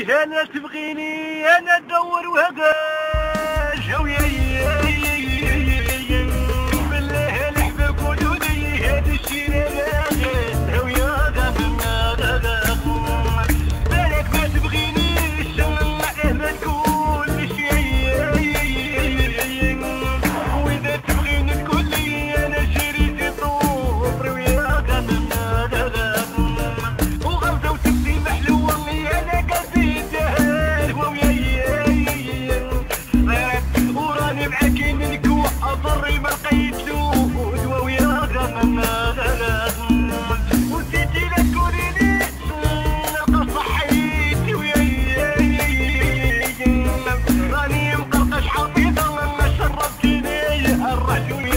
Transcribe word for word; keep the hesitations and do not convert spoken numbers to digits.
انا تبغيني انا تدور وهكاش ويا بالله الحباب قولولي هذا الشي لا ويا بالك ما تبغينيش ما تقولش واذا تبغيني تقولي انا شريت طوبر ويا وغمزه وتبدي محلوه انا قلبي دهر ويا وراني معاك منك وحضري ما لقيت له ويا ونسيتي لا تقولي لي نلقى صحيتي ويا راني مقرقش حفيظه ما شربتيني الرجل